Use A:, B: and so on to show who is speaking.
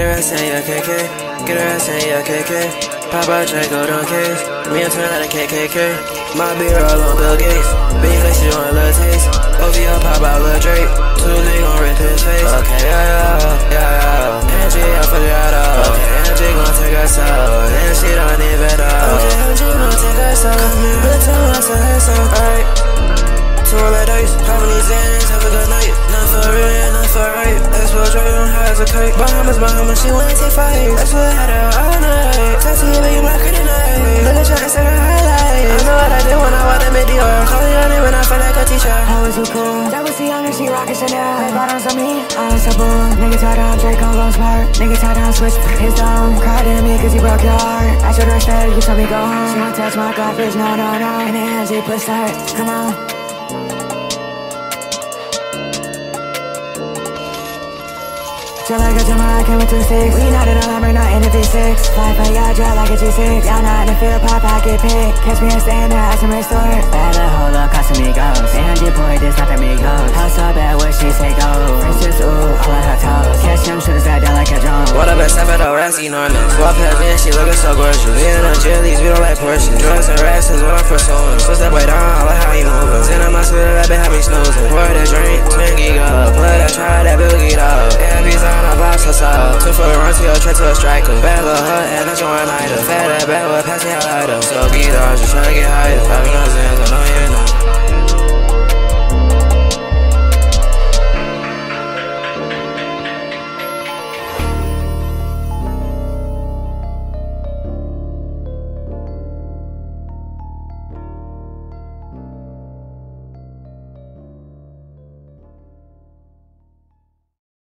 A: Get her ass in your KK. Get her ass in your KK. Pop out Draco, don't case. Me and turn out a KKK. My beer all on Bill Gates. Big face, you want a little taste. OVO pop out Lil Drake. 2 league gon' rip his face. Okay, yeah. NG, I'll figure it out. Okay, NG gon' take us out. And she don't even know. Okay, NG gon' take us out. Come here, but tell us to her so. Alright. 2 roll that dice. Poppin' these Xanax, have a good night. Not for real, not for right. Expo Dre on her as a kite. Bahamas, she wanna take fights. That's what I had her all night. Tattoo you, baby, blacker than night. Look at you, it's like a highlight. I know what I did when I walked in mid-Dior. Call your name when I feel like a teacher.
B: I was so cool. That was the younger, she rockin' Chanel. Red bottoms on me, I'm so boom. Nigga tied down, Drake on Lone Spark. Nigga tied down, switch his dome. Cried at me cause he broke your heart. I showed her instead, you told me go home. She won't touch my garbage, no. And the energy push start, come on. Feel like a Gemini, came with 2 6. We not in a Hummer, not in a V6. Fly for y'all, drop like a G6. Y'all not in the field, pop, I get picked. Catch me and stay in the ice and restore. Better hold up, costing me goes. 800 boy, this not for me goes. How so bad, what she say go? Princess, ooh, all of her toes. Catch them shooters that down like a drone.
A: What up, best ever though, that's enormous. Walk past me and she looking so gorgeous. We in the jellies, we don't like portions. Drugs and racks is what I'm pursuing. Switch that boy down, I like how he moving. Send on my scooter, that bitch have me snoozing. Pour that drink, twin geek up. Plug that, try that, Bill geek up. Every time I box us out. 2 for the run to your track to a striker. Bad little her